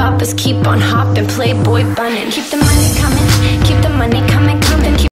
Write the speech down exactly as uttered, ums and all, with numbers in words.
boppers keep on hopping, Playboy bunning. Keep the money coming, keep the money coming.